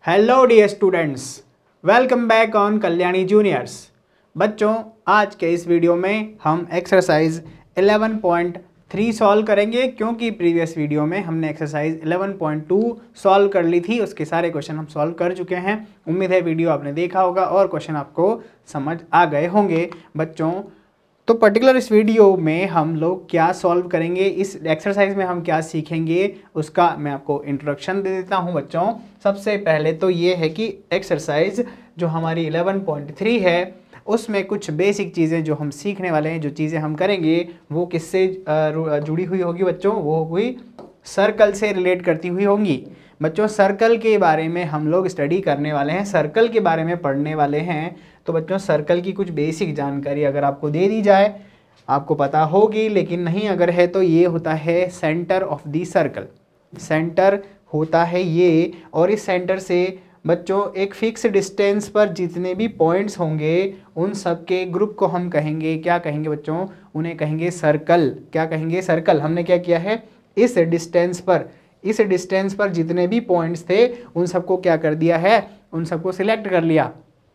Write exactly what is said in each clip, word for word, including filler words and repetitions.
Hello dear students, welcome back on Kalyani juniors. बच्चों, आज के इस वीडियो में हम exercise eleven point three solve करेंगे, क्योंकि प्रीवियस वीडियो में हमने exercise eleven point two solve कर ली थी। उसके सारे क्वेश्चन हम सॉल्व कर चुके हैं। उम्मीद है वीडियो आपने देखा होगा और क्वेश्चन आपको समझ आ गए होंगे। बच्चों, तो पर्टिकुलर इस वीडियो में हम लोग क्या सॉल्व करेंगे, इस एक्सरसाइज में हम क्या सीखेंगे, उसका मैं आपको इंट्रोडक्शन दे देता हूं। बच्चों, सबसे पहले तो ये है कि एक्सरसाइज जो हमारी इलेवन पॉइंट थ्री है उसमें कुछ बेसिक चीज़ें जो हम सीखने वाले हैं, जो चीज़ें हम करेंगे वो किससे जुड़ी हुई होगी बच्चों, वो कोई सर्कल से रिलेट करती हुई होंगी। बच्चों, सर्कल के बारे में हम लोग स्टडी करने वाले हैं, सर्कल के बारे में पढ़ने वाले हैं। तो बच्चों, सर्कल की कुछ बेसिक जानकारी अगर आपको दे दी जाए, आपको पता होगी, लेकिन नहीं अगर है तो ये होता है centre of the circle. Centre होता है ये, और इस सेंटर से बच्चों एक फिक्स डिस्टेंस पर जितने भी पॉइंट्स होंगे उन सब के ग्रुप को हम कहेंगे, क्या कहेंगे बच्चों, उन्हें कहेंगे सर्कल। क्या कहेंगे? सर्कल। हमने क्या किया है, इस डिस्टेंस पर इस डिस्टेंस पर जितने भी पॉइंट्स थे उन सबको क्या कर दिया है, उन सबको सिलेक्ट कर लिया।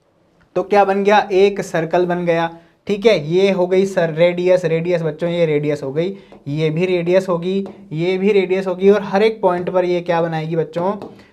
तो क्या बन गया, एक सर्कल बन गया। ठीक है, ये हो गई सर रेडियस। रेडियस बच्चों, ये रेडियस हो गई, ये भी रेडियस होगी, ये भी रेडियस होगी, और हर एक पॉइंट पर ये क्या बनाएगी बच्चों,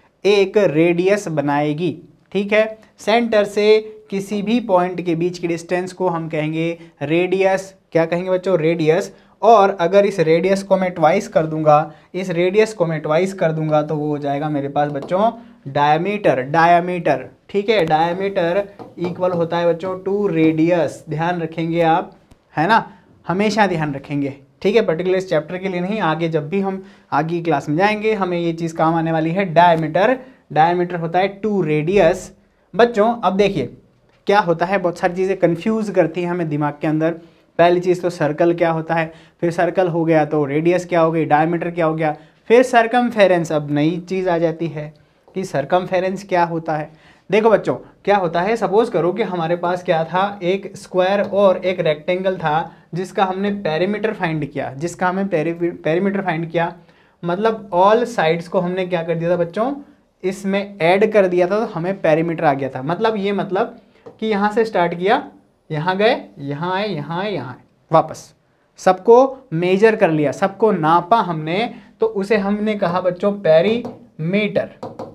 एक रेडियस बनाएगी। ठीक है, सेंटर से किसी भी पॉइंट के बीच की डिस्टेंस को हम कहेंगे रेडियस। क्या कहेंगे बच्चों? रेडियस। और अगर इस रेडियस को मैं ट्वाइस कर दूंगा, इस रेडियस को मैं ट्वाइस कर दूंगा तो वो हो जाएगा मेरे पास बच्चों डायमीटर। डायमीटर, ठीक है, डायमीटर इक्वल होता है बच्चों टू रेडियस। ध्यान रखेंगे आप, है ना, हमेशा ध्यान रखेंगे। ठीक है, पर्टिकुलर इस चैप्टर के लिए नहीं, आगे जब भी हम आगे की क्लास में जाएंगे हमें ये चीज़ काम आने वाली है। डायमीटर डायमीटर होता है टू रेडियस। बच्चों, अब देखिए क्या होता है, बहुत सारी चीज़ें कंफ्यूज करती हैं हमें दिमाग के अंदर। पहली चीज़ तो सर्कल क्या होता है, फिर सर्कल हो गया तो रेडियस क्या हो गई, डायमीटर क्या हो गया, फिर सरकमफेरेंस। अब नई चीज़ आ जाती है कि सरकमफेरेंस क्या होता है। देखो बच्चों, क्या होता है, सपोज करो कि हमारे पास क्या था, एक स्क्वायर और एक रेक्टेंगल था जिसका हमने पेरीमीटर फाइंड किया जिसका हमें पेरीमीटर फाइंड किया मतलब ऑल साइड्स को हमने क्या कर दिया था बच्चों, इसमें ऐड कर दिया था, तो हमें पेरीमीटर आ गया था। मतलब ये मतलब कि यहाँ से स्टार्ट किया, यहाँ गए, यहाँ आए, यहाँ आए, यहाँ आए, वापस सबको मेजर कर लिया, सबको नापा हमने, तो उसे हमने कहा बच्चों पेरीमीटर।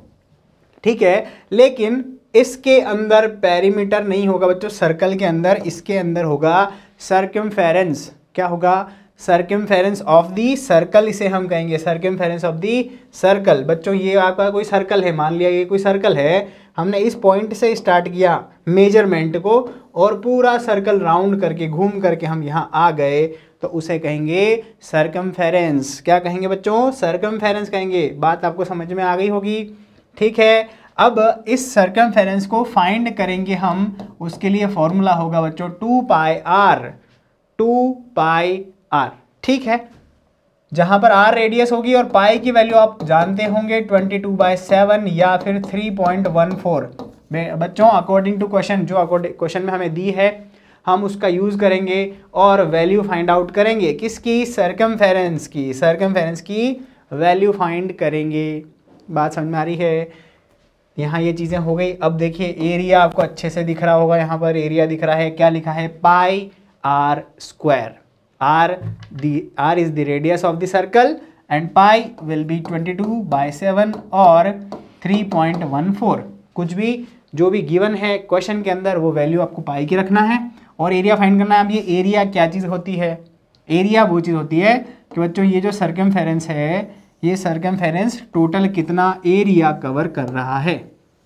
ठीक है, लेकिन इसके अंदर पेरीमीटर नहीं होगा बच्चों, सर्कल के अंदर, इसके अंदर होगा सर्कमफेरेंस। क्या होगा? सर्कमफेरेंस ऑफ दी सर्कल, इसे हम कहेंगे सर्कमफेरेंस ऑफ दी सर्कल। बच्चों, ये आपका कोई सर्कल है, मान लिया ये कोई सर्कल है, हमने इस पॉइंट से स्टार्ट किया मेजरमेंट को और पूरा सर्कल राउंड करके घूम करके हम यहाँ आ गए, तो उसे कहेंगे सर्कमफेरेंस। क्या कहेंगे बच्चों? सर्कमफेरेंस कहेंगे। बात आपको समझ में आ गई होगी। ठीक है, अब इस सर्कमफेरेंस को फाइंड करेंगे हम, उसके लिए फॉर्मूला होगा बच्चों two pi r. Two pi r, ठीक है, जहां पर आर रेडियस होगी और पाई की वैल्यू आप जानते होंगे ट्वेंटी टू बाई सेवन या फिर थ्री पॉइंट वन फोर। बच्चों, अकॉर्डिंग टू क्वेश्चन, जो अकॉर्डिंग क्वेश्चन में हमें दी है हम उसका यूज़ करेंगे और वैल्यू फाइंड आउट करेंगे। किसकी? सर्कमफेरेंस की। सर्कमफेरेंस की वैल्यू फाइंड करेंगे। बात समझ में आ रही है? यहाँ ये चीज़ें हो गई। अब देखिए एरिया आपको अच्छे से दिख रहा होगा, यहाँ पर एरिया दिख रहा है, क्या लिखा है, pi r square. R the r is the radius of the circle and pi will be twenty two by seven और थ्री पॉइंट वन फोर। कुछ भी जो भी गिवन है क्वेश्चन के अंदर वो वैल्यू आपको पाई की रखना है और एरिया फाइंड करना है। अब ये एरिया क्या चीज़ होती है? एरिया वो चीज़ होती है कि बच्चों ये जो सर्कमफेरेंस है, ये सर्कमफेरेंस टोटल कितना एरिया कवर कर रहा है।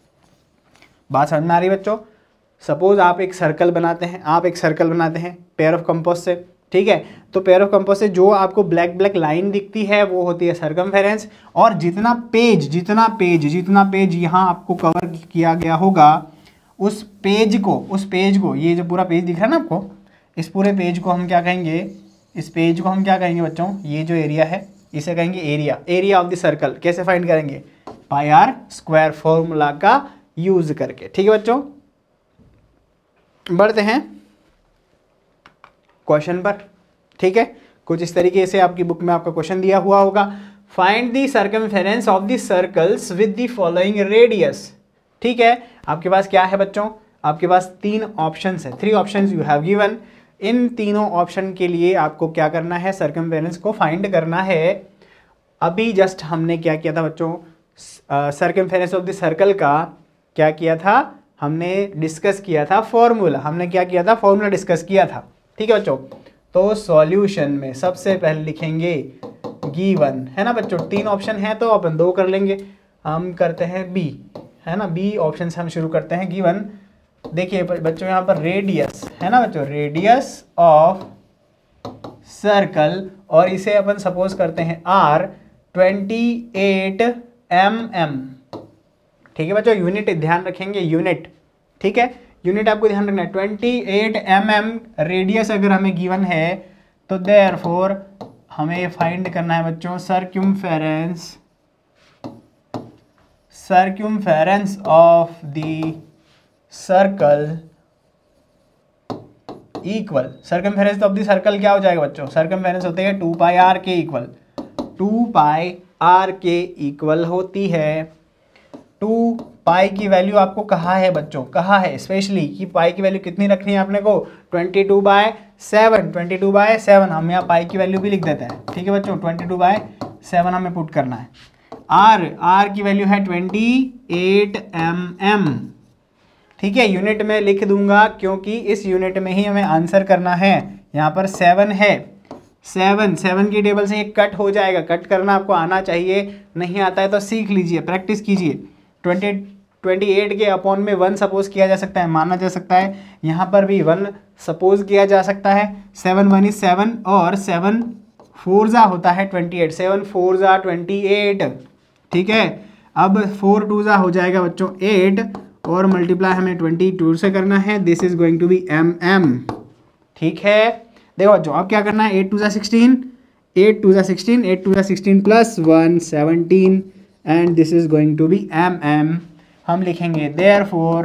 बात समझ में आ रही है बच्चों? सपोज आप एक सर्कल बनाते हैं आप एक सर्कल बनाते हैं पेयर ऑफ कंपास से। ठीक है, तो पेयर ऑफ कंपास से जो आपको ब्लैक ब्लैक लाइन दिखती है वो होती है सर्कमफेरेंस, और जितना पेज जितना पेज जितना पेज यहाँ आपको कवर किया गया होगा उस पेज को उस पेज को ये जो पूरा पेज दिख रहा है ना आपको, इस पूरे पेज को हम क्या कहेंगे, इस पेज को हम क्या कहेंगे बच्चों, ये जो एरिया है इसे कहेंगे area. Area of the circle कैसे फाइंड करेंगे? पाई आर स्क्वायर फॉर्मूला का यूज करके। ठीक है बच्चों, बढ़ते हैं क्वेश्चन पर। ठीक है, कुछ इस तरीके से आपकी बुक में आपका क्वेश्चन दिया हुआ होगा, find the circumference of the circles with the following radius. ठीक है, आपके पास क्या है बच्चों, आपके पास तीन ऑप्शंस है, three options you have given. इन तीनों ऑप्शन के लिए आपको क्या करना है, सर्कमफेरेंस को फाइंड करना है। अभी जस्ट हमने क्या किया था बच्चों, सर्कमफेरेंस ऑफ द सर्कल का क्या किया था, हमने डिस्कस किया था फॉर्मूला, हमने क्या किया था, फॉर्मूला डिस्कस किया था। ठीक है बच्चों, तो सॉल्यूशन में सबसे पहले लिखेंगे गिवन, है ना बच्चों, तीन ऑप्शन है तो अपन दो कर लेंगे, हम करते हैं बी, है ना, बी ऑप्शन से हम शुरू करते हैं। गिवन, देखिए बच्चों यहाँ पर रेडियस है ना बच्चों, रेडियस ऑफ सर्कल, और इसे अपन सपोज करते हैं r twenty eight m m. ठीक है बच्चों, यूनिट ध्यान रखेंगे, यूनिट, ठीक है, यूनिट आपको ध्यान रखना है। Twenty eight m m radius अगर हमें गिवन है तो देयरफॉर हमें फाइंड करना है बच्चों circumference, circumference of the circle equal, circumference of the circle क्या हो जाएगा बच्चों, सर्कमफेरेंस होते हैं टू पाई आर के इक्वल, टू पाई आर के इक्वल होती है। टू पाई की वैल्यू आपको कहा है बच्चों, कहा है स्पेशली कि पाई की वैल्यू कितनी रखनी है आपने को, twenty two by seven, twenty two by seven, हम यहाँ पाई की वैल्यू भी लिख देते हैं। ठीक है बच्चों, ट्वेंटी टू बाय सेवन हमें पुट करना है। आर, आर की वैल्यू है ट्वेंटी एट एम एम। ठीक है, यूनिट में लिख दूंगा क्योंकि इस यूनिट में ही हमें आंसर करना है। यहाँ पर सेवन है, सेवन, सेवन की टेबल से ये कट हो जाएगा, कट करना आपको आना चाहिए, नहीं आता है तो सीख लीजिए, प्रैक्टिस कीजिए। ट्वेंटी ट्वेंटी एट के अपॉन में वन सपोज किया जा सकता है, माना जा सकता है, यहाँ पर भी वन सपोज किया जा सकता है। सेवन वन इज सेवन और सेवन फोर जा होता है ट्वेंटी एट, सेवन फोर जा ट्वेंटी एट। ठीक है, अब फोर टू जा हो जाएगा बच्चों एट, और मल्टीप्लाई हमें ट्वेंटी टू से करना है, this is going to be m m. ठीक है, देखो बच्चों अब क्या करना है, एट टू जा सिक्सटीन, एट टू जा सिक्सटीन, एट टू जा sixteen plus one seventeen, and this is going to be m m. हम लिखेंगे therefore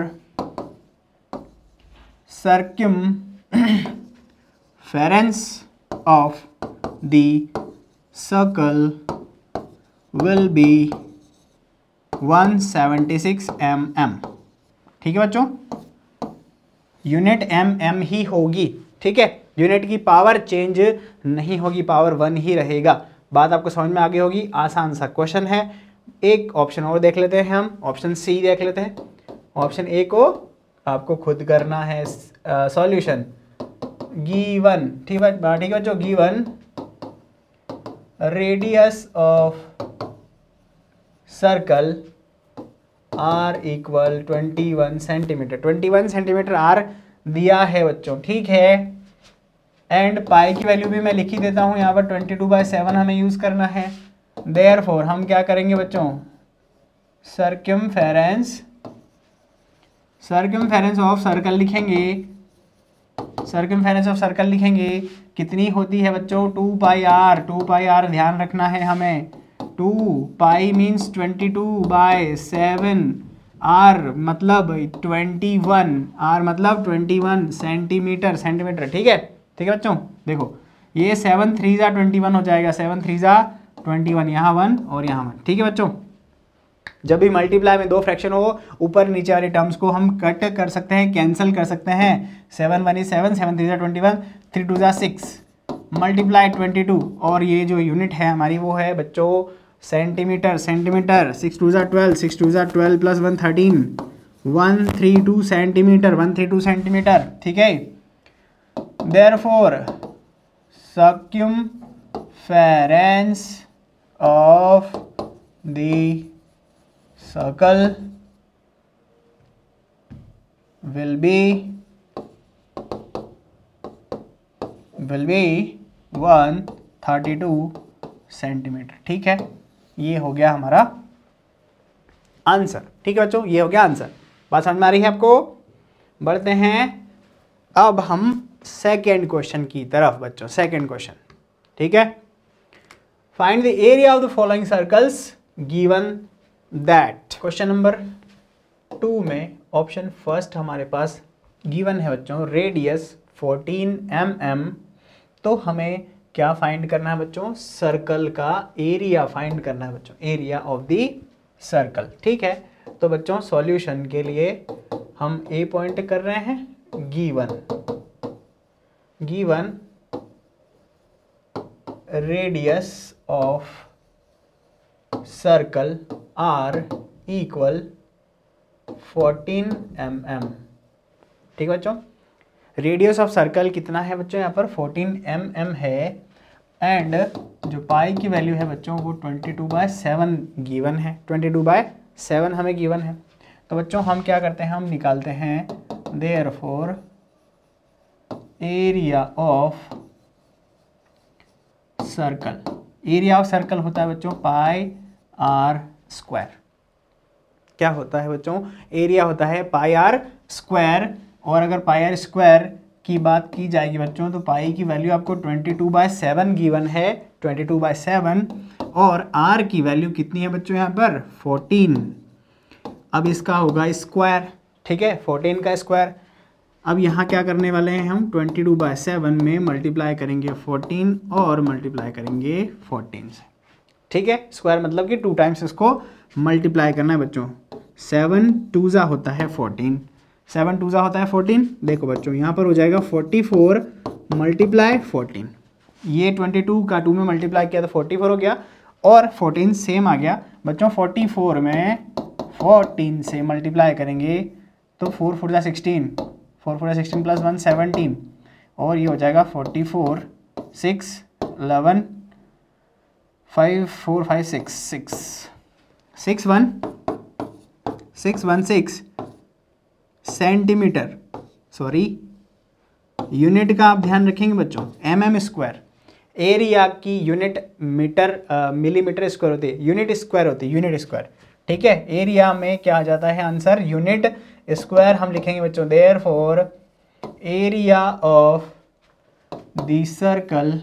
circumference of the circle will be one seventy six m m. ठीक है बच्चों, unit M M ही होगी। ठीक है, यूनिट की पावर चेंज नहीं होगी, पावर वन ही रहेगा। बात आपको समझ में आ गई होगी, आसान सा क्वेश्चन है। एक ऑप्शन और देख लेते हैं हम, ऑप्शन सी देख लेते हैं। ऑप्शन ए को आपको खुद करना है सॉल्यूशन। गिवन, ठीक है ठीक है बच्चों, given radius of circle r equal twenty one centimetre, twenty one centimetre r दिया है बच्चों। ठीक है, एंड पाई की वैल्यू भी मैं लिख ही देता हूँ यहाँ पर, ट्वेंटी टू बाई सेवन हमें यूज़ करना है। देयरफॉर हम क्या करेंगे बच्चों, सर्कमफेरेंस, सर्कमफेरेंस ऑफ सर्कल लिखेंगे, सर्कमफेरेंस ऑफ सर्कल लिखेंगे, कितनी होती है बच्चों, two pi r, two pi r ध्यान रखना है हमें, two pi means twenty two by seven, r मतलब ट्वेंटी वन, आर मतलब ट्वेंटी वन सेंटीमीटर, सेंटीमीटर। ठीक है, ठीक है बच्चों, देखो ये सेवन थ्री जा ट्वेंटी वन हो जाएगा, सेवन थ्री जा ट्वेंटी वन, यहाँ वन और यहाँ वन। ठीक है बच्चों, जब भी मल्टीप्लाई में दो फ्रैक्शन हो, ऊपर नीचे वाले टर्म्स को हम कट कर सकते हैं, कैंसिल कर सकते हैं। Seven one is seven, seven three जा ट्वेंटी वन, थ्री टू जा सिक्स, मल्टीप्लाई ट्वेंटी टू, और ये जो यूनिट है हमारी वो है बच्चों सेंटीमीटर, सेंटीमीटर, सिक्स टू जा ट्वेल्व, सिक्स टू जा twelve plus one thirteen, one three two centimetre, one three two centimetre. ठीक है, therefore circumference of the circle will be will be one thirty two centimetre. ठीक है, ये हो गया हमारा आंसर। ठीक है बच्चों, ये हो गया आंसर। बात समझ में आ रही है आपको? बढ़ते हैं अब हम सेकेंड क्वेश्चन की तरफ बच्चों, सेकेंड क्वेश्चन। ठीक है, find the area of the following circles given that. Question number two में ऑप्शन फर्स्ट हमारे पास गिवन है बच्चों रेडियस फोर्टीन एम एम। तो हमें क्या फाइंड करना है बच्चों, सर्कल का एरिया फाइंड करना है बच्चों, एरिया ऑफ द सर्कल। ठीक है, तो बच्चों सॉल्यूशन के लिए हम ए पॉइंट कर रहे हैं, given given radius of circle r equal fourteen m m. ठीक है बच्चों, रेडियस ऑफ सर्कल कितना है बच्चों, यहाँ पर फोर्टीन एम एम है, एंड जो पाई की वैल्यू है बच्चों वो twenty two by seven given है, ट्वेंटी टू बाय सेवन हमें गिवन है। तो बच्चों हम क्या करते हैं, हम निकालते हैं therefore area of circle. Area of circle होता है बच्चों पाई आर स्क्वायर। क्या होता है बच्चों, एरिया होता है पाई आर स्क्वायर। और अगर पाई आर स्क्वायर की बात की जाएगी बच्चों तो पाई की वैल्यू आपको twenty two by seven given है, ट्वेंटी टू बाय सेवन, और आर की वैल्यू कितनी है बच्चों यहाँ पर फोर्टीन। अब इसका होगा स्क्वायर, ठीक है, फोर्टीन का स्क्वायर। अब यहाँ क्या करने वाले हैं हम, ट्वेंटी टू बाय सेवन में मल्टीप्लाई करेंगे फोर्टीन और मल्टीप्लाई करेंगे फोर्टीन से, ठीक है। स्क्वायर मतलब कि टू टाइम्स इसको मल्टीप्लाई करना है बच्चों। सेवन टू ज़ा होता है फोर्टीन, सेवन टू ज़ा होता है फोर्टीन। देखो बच्चों यहाँ पर हो जाएगा फोर्टी फोर मल्टीप्लाई फोर्टीन, ये ट्वेंटी टू का टू में मल्टीप्लाई किया तो फोर्टी फोर हो गया, और फोर्टीन सेम आ गया बच्चों। फोर्टी फोर में फोर्टीन से मल्टीप्लाई करेंगे तो फोर फोर ज़ा सिक्सटीन, फोर फोर ज़ा सिक्सटीन प्लस वन सेवनटीन, और ये हो जाएगा forty four, six eleven, five four five six, six six one six one six centimetre, sorry unit का आप ध्यान रखेंगे बच्चों, एम एम स्क्वायर। एरिया की यूनिट मीटर मिलीमीटर स्क्वायर होती है, यूनिट स्क्वायर होती है, यूनिट स्क्वायर, ठीक है। एरिया में क्या आ जाता है आंसर, यूनिट स्क्वायर। हम लिखेंगे बच्चों therefore area of the circle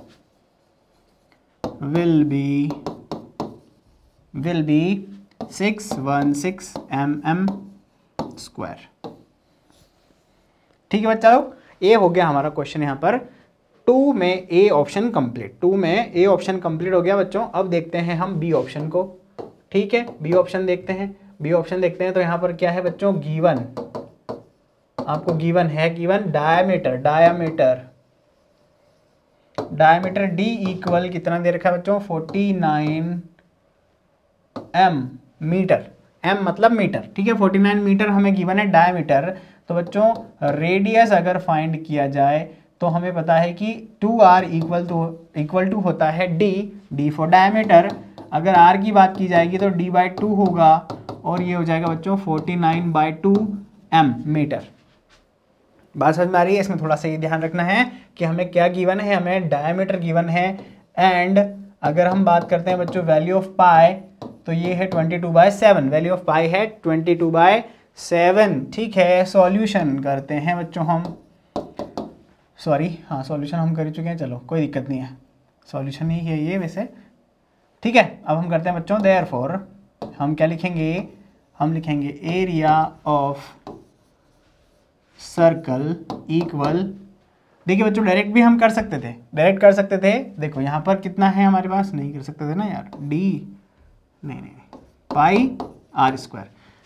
will be will be six one six m m square. ठीक है बच्चा लोग, ए हो गया हमारा क्वेश्चन यहाँ पर। टू में ए ऑप्शन कंप्लीट, टू में ए ऑप्शन कंप्लीट हो गया बच्चों। अब देखते हैं हम बी ऑप्शन को, ठीक है, बी ऑप्शन देखते हैं। बी ऑप्शन देखते हैं तो यहाँ पर क्या है बच्चों, गिवन, आपको गिवन है, given diameter, diameter diameter d equal कितना दे रखा है बच्चों, forty nine m metre, m मतलब मीटर, ठीक है, फोर्टी नाइन मीटर हमें गिवन है डायमीटर। तो बच्चों रेडियस अगर फाइंड किया जाए तो हमें पता है कि two r equal two equal two होता है डी, डी फॉर डायमीटर। अगर आर की बात की जाएगी तो डी बाई टू होगा, और ये हो जाएगा बच्चों forty nine by two m metre. बात समझ में आ रही है? इसमें थोड़ा सा ये ध्यान रखना है कि हमें क्या गिवन है, हमें डायमीटर गिवन है। एंड अगर हम बात करते हैं बच्चों वैल्यू ऑफ पाई, तो ये है twenty two by seven, value of pi है ट्वेंटी टू बाय सेवन, ठीक है। सॉल्यूशन करते हैं बच्चों हम, सॉरी हाँ सॉल्यूशन हम कर चुके हैं, चलो कोई दिक्कत नहीं है, सॉल्यूशन ही है ये वैसे, ठीक है। अब हम करते हैं बच्चों देयरफॉर, हम क्या लिखेंगे, हम लिखेंगे एरिया ऑफ सर्कल इक्वल, देखिए बच्चों डायरेक्ट भी हम कर सकते थे, डायरेक्ट कर सकते थे। देखो यहाँ पर कितना है हमारे पास, नहीं कर सकते थे ना यार, डी नहीं नहीं pi r square,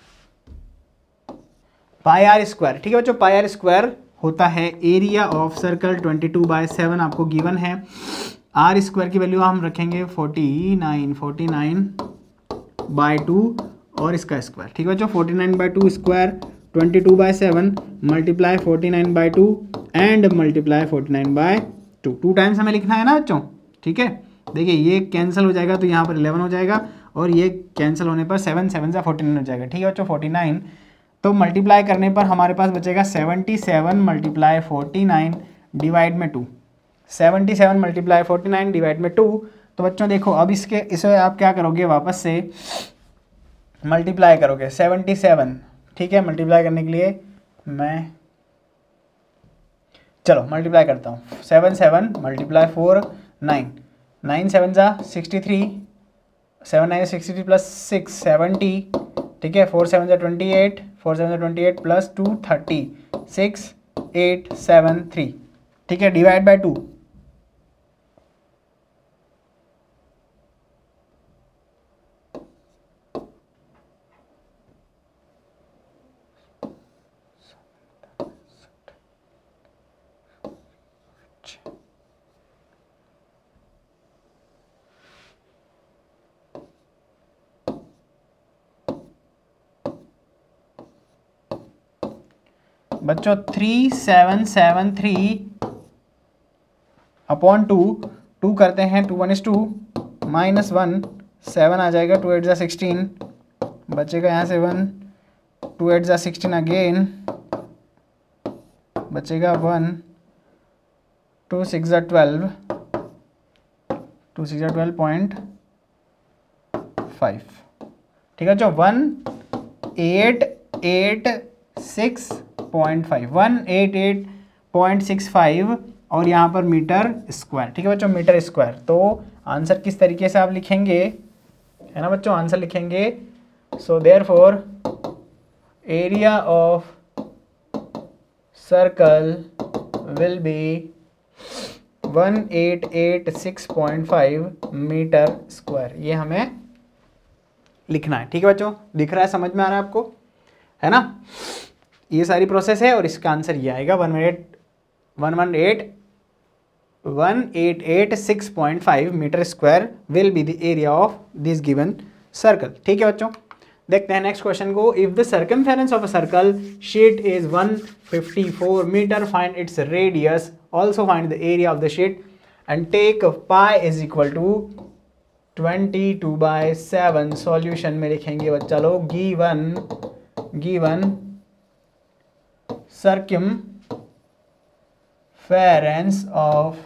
pi r square, ठीक है बच्चों। पाई आर स्क्वायर होता है area of circle twenty two by seven आपको गिवन है। आर स्क्वायर की वैल्यू हम रखेंगे forty nine, forty nine by two और इसका स्क्वायर, ठीक है बच्चों। Forty nine by two square twenty two by seven multiply forty nine by two and multiply forty nine by two, two times हमें लिखना है ना बच्चों, ठीक है। देखिए ये कैंसिल हो जाएगा तो यहाँ पर इलेवन हो जाएगा, और ये कैंसिल होने पर सेवन सेवन से फोर्टी नाइन हो जाएगा, ठीक है बच्चों। फोर्टी नाइन तो मल्टीप्लाई करने पर हमारे पास बचेगा seventy seven multiply forty nine divide में two, seventy seven multiply forty nine divide में टू। तो बच्चों देखो अब इसके इसे आप क्या करोगे, वापस से मल्टीप्लाई करोगे सेवेंटी सेवन, ठीक है। मल्टीप्लाई करने के लिए मैं चलो मल्टीप्लाई करता हूँ, seven seven multiply four nine, nine seven ज़ा sixty three, seven nine sixty three plus six seventy, ठीक है। फोर सेवन ज़ा ट्वेंटी एट, फोर सेवन ज़ा twenty eight plus two thirty, six eight seven three, ठीक है, divide by two. बच्चों three seven seven three upon two, two करते हैं, two one is two, minus one, seven आ जाएगा, two eight ज़ा sixteen, बचेगा यहाँ से वन, टू एट ज़ा सिक्सटीन अगेन, बचेगा वन, टू सिक्स ज़ा ट्वेल्व, टू सिक्स ज़ा ट्वेल्व पॉइंट फाइव। ठीक है बच्चों, one eight eight six point five, one eight eight point six five और यहाँ पर मीटर स्क्वायर। ठीक है बच्चों, मीटर स्क्वायर। तो आंसर किस तरीके से आप लिखेंगे, है ना बच्चों, आंसर लिखेंगे, so therefore area of circle will be one eight eight six point five metre square. ये हमें लिखना है। ठीक है बच्चों, दिख रहा है, समझ में आ रहा है आपको, है ना। ये सारी प्रोसेस है और इसका आंसर ये आएगा one eight one one eight one eight eight six point five metre square will be the area of this given circle. ठीक है बच्चों, देखते हैं नेक्स्ट क्वेश्चन को। If the circumference of a circle sheet is one fifty four metre, find its radius, also find the area of the sheet and take pi is equal to twenty two by seven. Solution में लिखेंगे बच्चा लोग, given given circumference of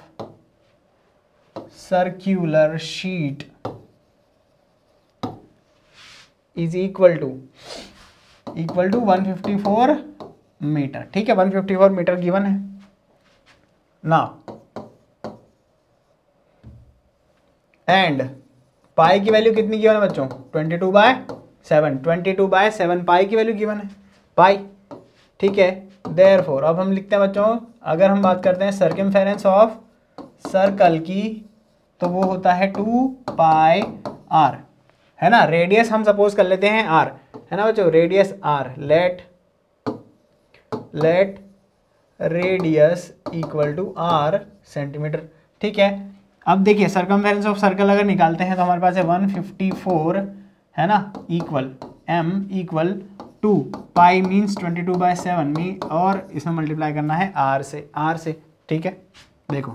circular sheet is equal to equal to one fifty four metre. ठीक है, one fifty four metre given है ना। And pi की value कितनी गिवन है बच्चों, twenty two by seven, twenty two by seven pi की value given है, पाई। ठीक है, देयरफॉर अब हम लिखते हैं बच्चों, अगर हम बात करते हैं सर्कमफेरेंस ऑफ सर्कल की, तो वो होता है टू पाई आर, है ना। रेडियस हम सपोज कर लेते हैं आर, है ना बच्चों, radius r, let let radius equal to r centimetre. ठीक है, अब देखिए सर्कमफेरेंस ऑफ सर्कल अगर निकालते हैं तो हमारे पास है वन फिफ्टी फोर, है ना, equal m equal to pi means twenty two by seven मी, और इसमें मल्टीप्लाई करना है आर से, आर से। ठीक है, देखो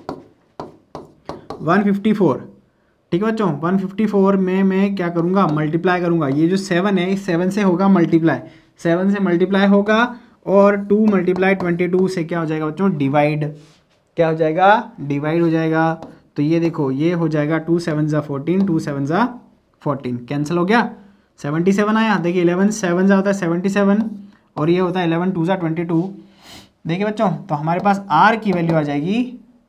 वन फिफ्टी फोर, ठीक है बच्चों, वन फिफ्टी फोर में मैं क्या करूँगा, मल्टीप्लाई करूँगा, ये जो सेवन है इस सेवन से होगा मल्टीप्लाई, सेवन से मल्टीप्लाई होगा और टू मल्टीप्लाई ट्वेंटी टू से क्या हो जाएगा बच्चों, डिवाइड, क्या हो जाएगा, डिवाइड हो जाएगा। तो ये देखो, ये हो जाएगा टू सेवन ज़ा फोर्टीन, टू सेवन ज़ा फोर्टीन, कैंसिल हो गया, सेवेंटी सेवन आया। देखिए इलेवन सेवन ज़ा होता है सेवेंटी सेवन और ये होता है इलेवन टू ज़ा ट्वेंटी टू। देखिए बच्चों, तो हमारे पास आर की वैल्यू आ जाएगी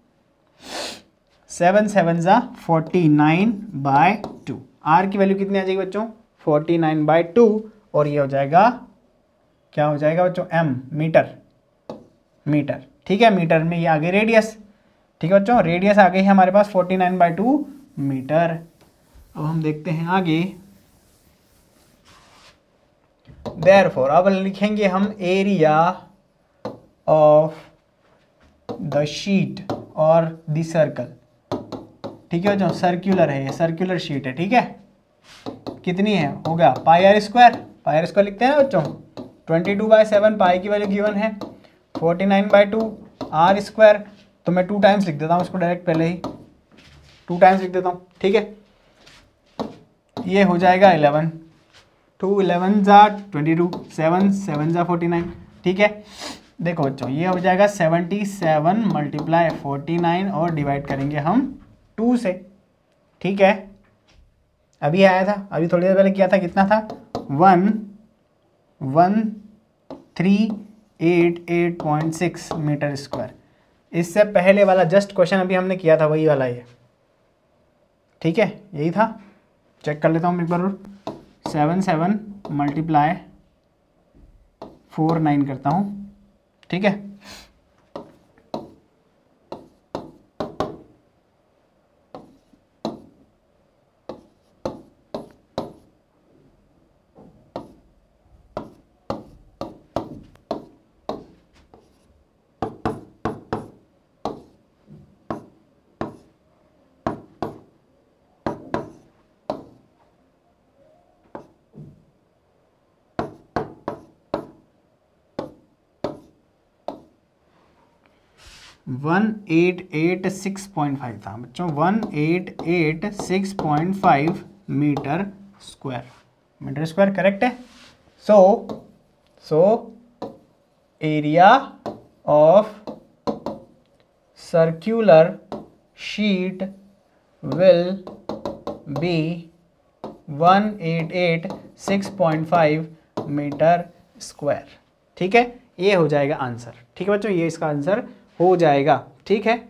सेवन सेवन ज़ा forty nine by two. R की वैल्यू कितनी आ जाएगी बच्चों, फोर्टी नाइन बाय टू, और ये हो जाएगा, क्या हो जाएगा बच्चों, एम, मीटर, मीटर। ठीक है, मीटर में ये आ गई रेडियस। ठीक है बच्चों, रेडियस आ गई है हमारे पास forty nine by two metre. अब हम देखते हैं आगे, देयरफॉर अब लिखेंगे हम एरिया ऑफ द शीट और द सर्कल। ठीक है बच्चों, सर्कुलर है ये, सर्कुलर शीट है। ठीक है, कितनी है, हो गया pi r square, pi r square लिखते हैं ना बच्चों, twenty two by seven, pi की वैल्यू गिवन है forty nine by two, r square, तो मैं टू टाइम्स लिख देता हूँ इसको डायरेक्ट, पहले ही टू टाइम्स लिख देता हूँ। ठीक है, ये हो जाएगा इलेवन, टू इलेवन ज़ा ट्वेंटी टू, सेवन सेवन ज़ा फोर्टी नाइन। ठीक है, देखो बच्चों, ये हो जाएगा seventy seven multiply forty nine और डिवाइड करेंगे हम टू से। ठीक है, अभी आया था, अभी थोड़ी देर पहले किया था, कितना था, one one three eight eight point six metre square. इससे पहले वाला जस्ट क्वेश्चन अभी हमने किया था, वही वाला ये। ठीक है, यही था, चेक कर लेता हूँ एक बार और, seven seven multiply four nine करता हूँ। ठीक है, one eight eight six point five था बच्चों, one eight eight six point five metre square, metre square correct है। So so area of circular sheet will be one eight eight six point five metre square. ठीक है, ये हो जाएगा answer. ठीक है बच्चों, ये इसका आंसर हो जाएगा। ठीक है,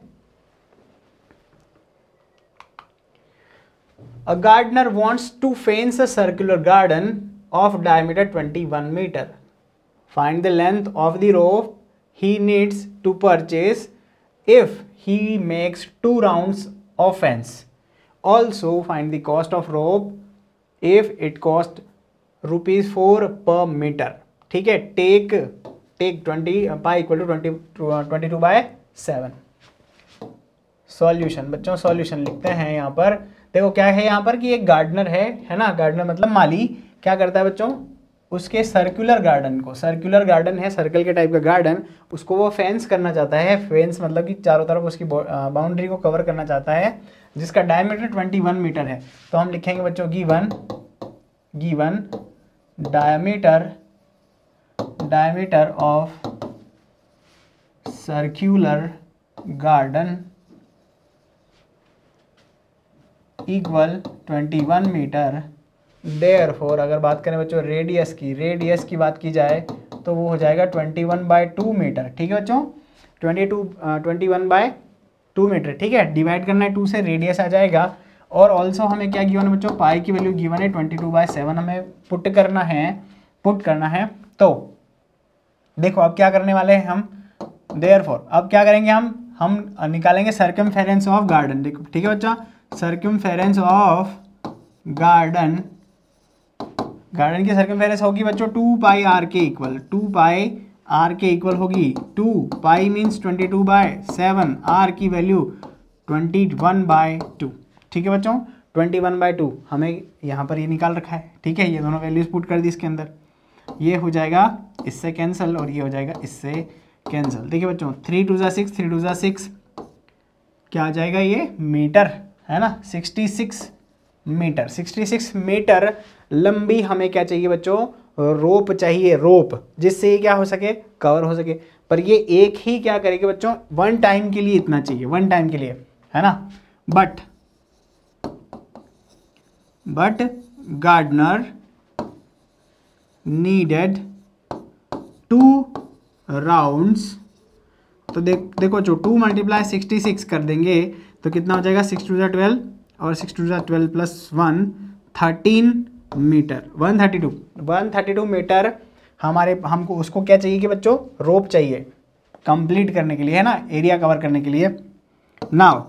a gardener wants to fence a circular garden of diameter twenty one metre. Find the length of the rope he needs to purchase if he makes two rounds of fence. Also find the cost of rope if it cost rupees four per meter. ठीक है, take take twenty pi equal to twenty twenty two by seven. Solution बच्चों, solution लिखते हैं यहाँ पर। देखो क्या है यहाँ पर कि एक गार्डनर है है ना, गार्डनर मतलब माली क्या करता है बच्चों, उसके सर्कुलर गार्डन को, सर्कुलर गार्डन है सर्कल के टाइप का गार्डन, उसको वो फेंस करना चाहता है। फेंस मतलब कि चारों तरफ उसकी बाउंड्री को कवर करना चाहता है, जिसका डायमीटर ट्वेंटी वन मीटर है। तो हम लिखेंगे बच्चों given given diameter diameter of circular garden equal twenty one metre. Therefore अगर बात करें बच्चों रेडियस की, रेडियस की बात की जाए तो वो हो जाएगा twenty one by two metre. ठीक है बच्चों, twenty two twenty one by two metre. ठीक है, डिवाइड करना है टू से, रेडियस आ जाएगा। और ऑल्सो हमें क्या गिवन है बच्चों, पाई की वैल्यू गिवन है ट्वेंटी टू बाय सेवन, हमें पुट करना है पुट करना है। तो देखो अब क्या करने वाले हैं हम, देयरफॉर अब क्या करेंगे हम हम निकालेंगे सर्कमफेरेंस ऑफ गार्डन। देखो ठीक है बच्चा, सर्कमफेरेंस ऑफ गार्डन, गार्डन की सर्कमफेरेंस होगी बच्चों टू पाई आर के इक्वल, टू पाई आर के इक्वल होगी two pi means twenty two by seven, r की value twenty one by two. ठीक है बच्चों, ट्वेंटी वन बाय टू हमें यहाँ पर ये निकाल रखा है। ठीक है, ये दोनों वैल्यूज पुट कर दी इसके अंदर, ये हो जाएगा इससे कैंसिल और ये हो जाएगा इससे कैंसिल। देखिए बच्चों थ्री टू ज़ा सिक्स, थ्री टू ज़ा सिक्स क्या आ जाएगा, ये मीटर है ना, sixty six metre, sixty six metre लंबी हमें क्या चाहिए बच्चों, रोप चाहिए, रोप, जिससे ये क्या हो सके, कवर हो सके। पर ये एक ही क्या करेगी बच्चों, वन टाइम के लिए इतना चाहिए, वन टाइम के लिए है ना। But but gardener needed two rounds. तो देख देखो जो टू मल्टीप्लाई सिक्सटी सिक्स कर देंगे तो कितना हो जाएगा, सिक्स टू ज़ा ट्वेल्व और सिक्स टू ज़ा twelve plus one, thirteen metre, one thirty two one thirty two metre हमारे, हमको उसको क्या चाहिए कि बच्चों, रोप चाहिए कंप्लीट करने के लिए है ना, एरिया कवर करने के लिए। नाउ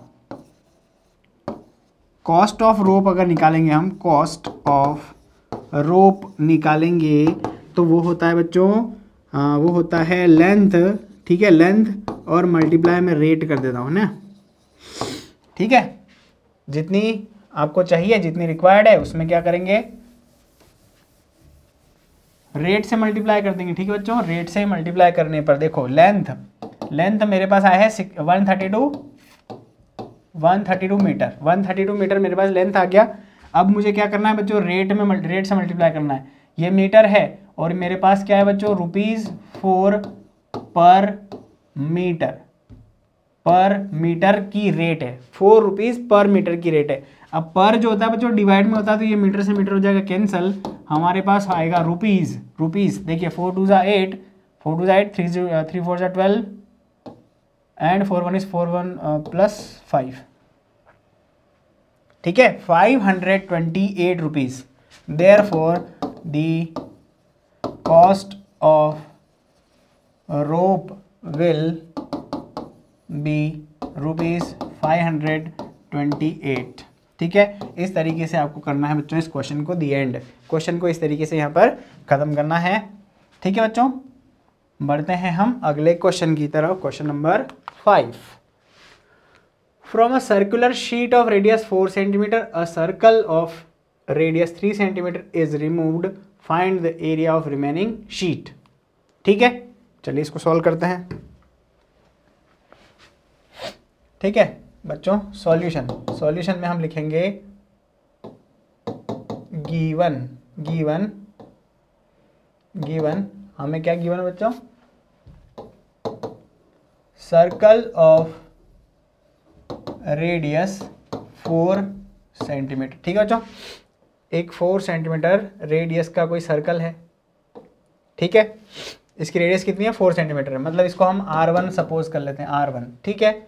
कॉस्ट ऑफ रोप अगर निकालेंगे हम, कॉस्ट ऑफ रोप निकालेंगे तो वो होता है बच्चों, आ, वो होता है लेंथ। ठीक है, लेंथ और मल्टीप्लाई में रेट कर देता हूँ ना। ठीक है, जितनी आपको चाहिए, जितनी रिक्वायर्ड है उसमें क्या करेंगे, रेट से मल्टीप्लाई कर देंगे। ठीक है बच्चों, रेट से मल्टीप्लाई करने पर देखो लेंथ लेंथ मेरे पास आया है one thirty two one thirty two metre, one thirty two metre मेरे पास लेंथ आ गया। अब मुझे क्या करना है बच्चों, रेट में रेट से मल्टीप्लाई करना है। ये मीटर है और मेरे पास क्या है बच्चों, rupees four per metre, per metre की रेट है, फोर रुपीज पर मीटर की रेट है। अब पर जो होता है बच्चों डिवाइड में होता है तो ये मीटर से मीटर हो जाएगा कैंसल, हमारे पास आएगा रुपीज रुपीज। देखिए फोर टू ज़ा एट, फोर टू ज़ा एट, थ्री थ्री फोर ज़ा twelve and four one is four one plus five. ठीक है, five hundred twenty eight rupees. Therefore the cost of rope will be rupees five hundred twenty eight. ठीक है, इस तरीके से आपको करना है बच्चों इस क्वेश्चन को, दी एंड क्वेश्चन को इस तरीके से यहाँ पर खत्म करना है। ठीक है बच्चों, बढ़ते हैं हम अगले क्वेश्चन की तरफ, question number five. From a circular sheet of radius four centimetre a circle of radius three centimetre is removed, find the area of remaining sheet. ठीक है, चलिए इसको सॉल्व करते हैं। ठीक है बच्चों, सॉल्यूशन सॉल्यूशन में हम लिखेंगे गिवन गिवन गिवन हमें क्या गिवन है बच्चों, circle of radius four centimetre. ठीक है बच्चों, एक फोर सेंटीमीटर रेडियस का कोई सर्कल है, ठीक है, इसकी रेडियस कितनी है, फोर सेंटीमीटर है, मतलब इसको हम आर वन सपोज कर लेते हैं, आर वन। ठीक है,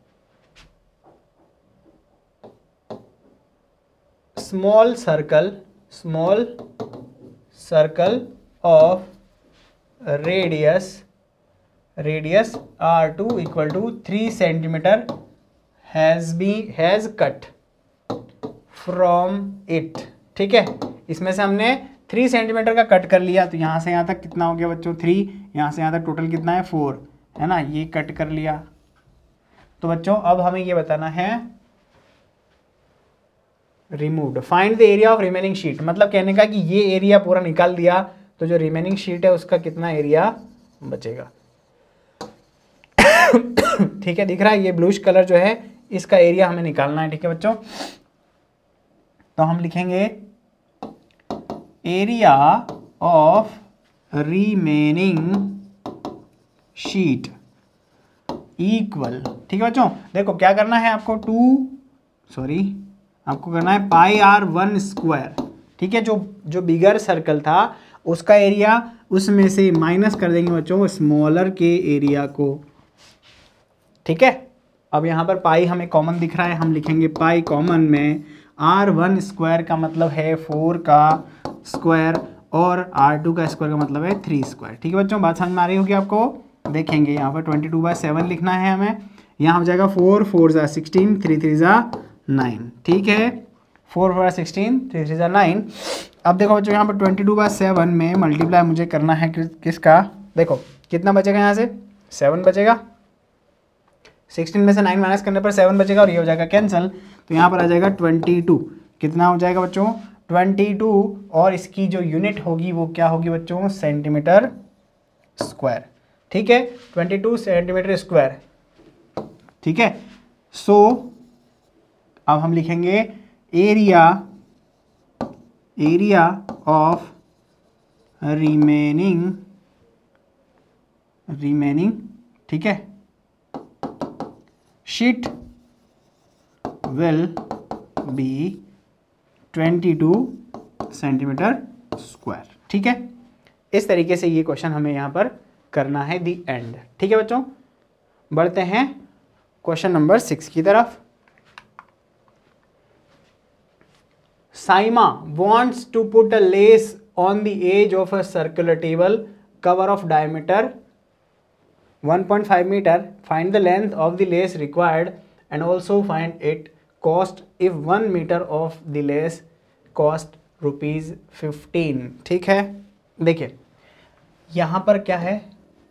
small circle small circle of radius radius r two equal to three centimetre has be has cut from it. ठीक है, इसमें से हमने थ्री सेंटीमीटर का कट कर लिया, तो यहाँ से यहाँ तक कितना हो गया बच्चों, थ्री, यहाँ से यहाँ तक टोटल कितना है, फोर, है ना, ये कट कर लिया। तो बच्चों अब हमें ये बताना है removed, find the area of remaining sheet, मतलब कहने का कि ये एरिया पूरा निकाल दिया, तो जो रिमेनिंग शीट है उसका कितना एरिया बचेगा। ठीक है, दिख रहा है ये ब्लूइश कलर जो है, इसका एरिया हमें निकालना है। ठीक है बच्चों, तो हम लिखेंगे area of remaining sheet equal, ठीक है बच्चों, देखो क्या करना है आपको, टू सॉरी आपको करना है पाई आर वन स्क्वायर। ठीक है, जो जो बिगर सर्कल था उसका एरिया, उसमें से माइनस कर देंगे बच्चों स्मॉलर के एरिया को। ठीक है, अब यहाँ पर पाई हमें कॉमन दिख रहा है, हम लिखेंगे पाई कॉमन में आर वन स्क्वायर का मतलब है फोर का स्क्वायर और आर टू का स्क्वायर का मतलब है थ्री स्क्वायर। ठीक है बच्चों, बात समझ में आ रही होगी आपको। देखेंगे यहाँ पर ट्वेंटी टू बाय सेवन लिखना है हमें, यहाँ हो जाएगा फोर फोर ज़ा सिक्सटीन, थ्री थ्री ज़ा नाइन। ठीक है, four four sixteen, three three ज़ा नाइन। अब देखो बच्चों यहाँ पर ट्वेंटी टू बाय सेवन में मल्टीप्लाई मुझे करना है कि, किसका, देखो कितना बचेगा, यहाँ से सेवन बचेगा, सिक्सटीन में से नाइन माइनस करने पर सेवन बचेगा और ये हो जाएगा कैंसिल, तो यहाँ पर आ जाएगा ट्वेंटी टू। कितना हो जाएगा बच्चों, ट्वेंटी टू, और इसकी जो यूनिट होगी वो क्या होगी बच्चों, सेंटीमीटर स्क्वायर। ठीक है, ट्वेंटी टू सेंटीमीटर स्क्वायर। ठीक है, सो अब हम लिखेंगे area area of remaining remaining ठीक है sheet will be twenty two centimetre square. ठीक है, इस तरीके से ये क्वेश्चन हमें यहाँ पर करना है दी एंड। ठीक है बच्चों, बढ़ते हैं क्वेश्चन नंबर सिक्स की तरफ। Saima wants to put a lace on the edge of a circular table cover of diameter one point five meter. Find the length of the lace required and also find it cost if one meter of the lace cost rupees fifteen. ठीक है, देखिए यहाँ पर क्या है,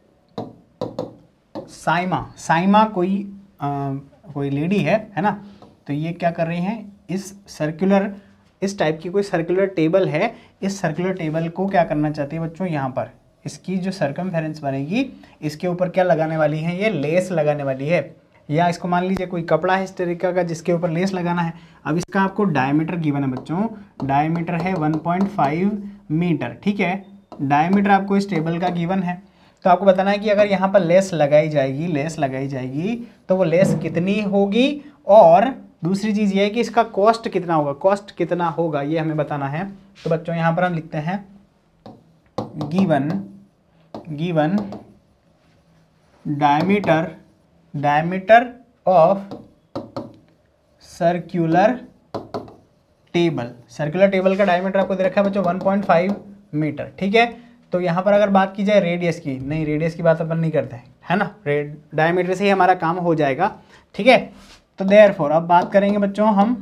साइमा साइमा कोई आ, कोई lady है है ना, तो ये क्या कर रही हैं, इस सर्कुलर इस टाइप की कोई सर्कुलर टेबल है, इस सर्कुलर टेबल को क्या करना चाहती है बच्चों, यहाँ पर इसकी जो सरकमफेरेंस बनेगी इसके ऊपर क्या लगाने वाली है, ये लेस लगाने वाली है, या इसको मान लीजिए कोई कपड़ा है इस तरीके का जिसके ऊपर लेस लगाना है। अब इसका आपको डायमीटर गिवन है बच्चों, डायमीटर है वन पॉइंट फाइव मीटर। ठीक है, डायमीटर आपको इस टेबल का गिवन है, तो आपको बताना है कि अगर यहाँ पर लेस लगाई जाएगी लेस लगाई जाएगी तो वो लेस कितनी होगी, और दूसरी चीज़ ये है कि इसका कॉस्ट कितना होगा, कॉस्ट कितना होगा ये हमें बताना है। तो बच्चों यहाँ पर हम लिखते हैं given given diameter diameter of circular table. Circular table का डायमीटर आपको दे रखा है बच्चों वन पॉइंट फाइव मीटर। ठीक है, तो यहाँ पर अगर बात की जाए रेडियस की, नहीं रेडियस की बात अपन नहीं करते हैं, है ना, डायमीटर से ही हमारा काम हो जाएगा। ठीक है, तो देयरफॉर अब बात करेंगे बच्चों हम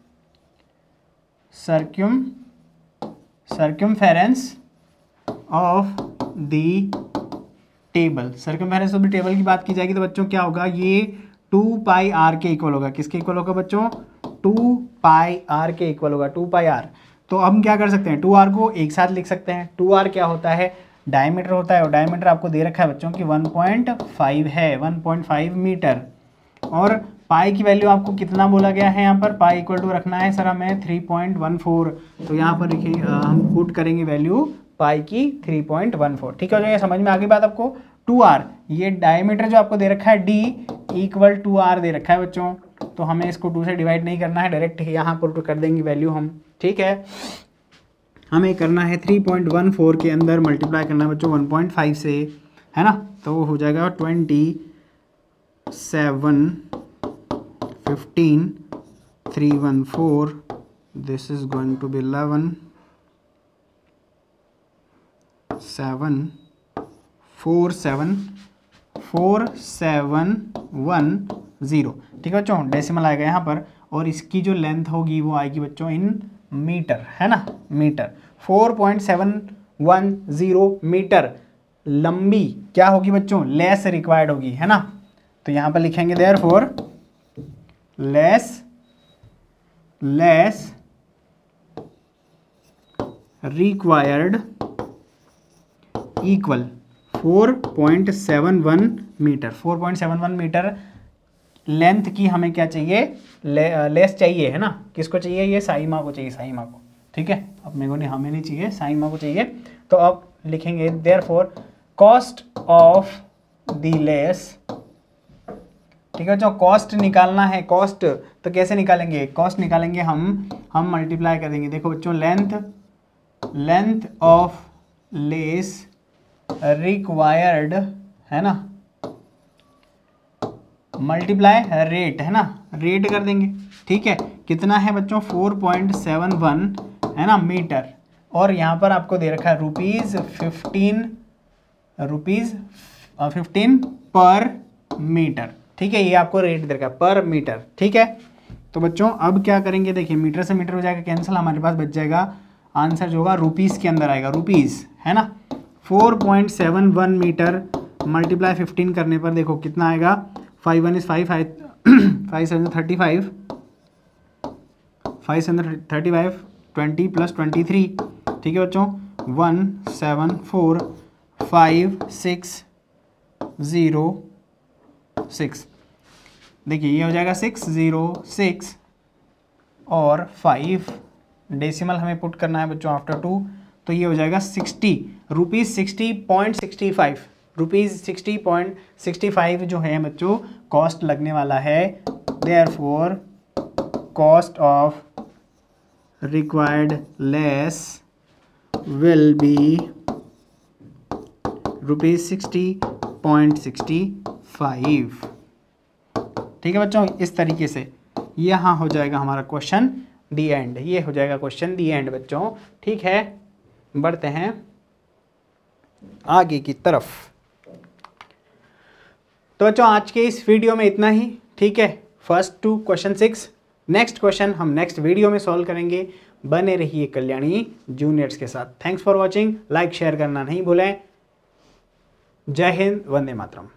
circum circumference of the table. Circumference of the table की बात की जाएगी तो बच्चों क्या होगा, ये टू पाई आर के इक्वल होगा। किसके इक्वल होगा बच्चों, टू पाई आर के इक्वल होगा, टू पाई आर। तो हम क्या कर सकते हैं, टू आर को एक साथ लिख सकते हैं। टू आर क्या होता है, डायमीटर होता है, और डायमीटर आपको दे रखा है बच्चों कि वन पॉइंट फाइव है, वन पॉइंट फाइव मीटर, और पाई की वैल्यू आपको कितना बोला गया है यहाँ पर, पाई इक्वल टू रखना है सर हमें थ्री पॉइंट वन फोर। तो यहाँ पर देखिए हम पुट करेंगे वैल्यू पाई की थ्री पॉइंट वन फोर। ठीक है, हो जाएगा, समझ में आ गई बात आपको। टू आर, ये डायमीटर जो आपको दे रखा है डी इक्वल टू आर दे रखा है बच्चों, तो हमें इसको टू से डिवाइड नहीं करना है, डायरेक्ट यहाँ पर कर देंगे वैल्यू हम। ठीक है, हमें करना है थ्री पॉइंट वन फोर के अंदर मल्टीप्लाई करना है बच्चों वन पॉइंट फाइव से, है ना, तो वो हो जाएगा twenty seven fifteen three one four, this is going to be eleven seven four seven four seven one zero. ठीक है बच्चों, डेसिमल आएगा यहाँ पर, और इसकी जो लेंथ होगी वो आएगी बच्चों इन मीटर, है ना, metre. Four point seven one zero metre लंबी क्या होगी बच्चों, लेस रिक्वायर्ड होगी, है ना। तो यहाँ पर लिखेंगे therefore lace lace required equal four point seven one metre. Four point seven one metre length की हमें क्या चाहिए, ले, लेस चाहिए, है ना। किसको चाहिए, ये साई माँ को चाहिए, साई माँ को। ठीक है, अब मेरे को नहीं, हमें नहीं चाहिए, साई माँ को चाहिए। तो अब लिखेंगे therefore cost of the lace. ठीक है, जो कॉस्ट निकालना है, कॉस्ट तो कैसे निकालेंगे, कॉस्ट निकालेंगे हम हम मल्टीप्लाई कर देंगे। देखो बच्चों, length length of lace required, है ना, मल्टीप्लाई रेट, है ना, रेट कर देंगे। ठीक है, कितना है बच्चों, फोर पॉइंट सेवन वन, है ना, मीटर, और यहाँ पर आपको दे रखा है rupees fifteen rupees fifteen per metre. ठीक है, ये आपको रेट दे रखा है पर मीटर। ठीक है, तो बच्चों अब क्या करेंगे, देखिए मीटर से मीटर हो जाएगा कैंसिल, हमारे पास बच जाएगा आंसर जो होगा रुपीज़ के अंदर आएगा, रुपीज़, है ना। Four point seven one metre multiply fifteen करने पर देखो कितना आएगा, five one is five, five seven thirty five, five seven thirty five, twenty plus twenty three. ठीक है बच्चों, one seven four five six zero six. देखिए ये हो जाएगा सिक्स ज़ीरो सिक्स और फाइव डेसिमल हमें पुट करना है बच्चों आफ्टर टू, तो ये हो जाएगा sixty rupees sixty point sixty five rupees sixty point sixty five जो है बच्चों कॉस्ट लगने वाला है। Therefore cost of required lace will be rupees sixty point sixty five. ठीक है बच्चों, इस तरीके से यहाँ हो जाएगा हमारा क्वेश्चन दी एंड, ये हो जाएगा क्वेश्चन दी एंड बच्चों। ठीक है, बढ़ते हैं आगे की तरफ। तो बच्चों आज के इस वीडियो में इतना ही। ठीक है, first two question six, next question हम नेक्स्ट वीडियो में सॉल्व करेंगे। बने रहिए कल्याणी जूनियर्स के साथ। Thanks for watching, like share करना नहीं भूलें। जय हिंद, वंदे मातरम।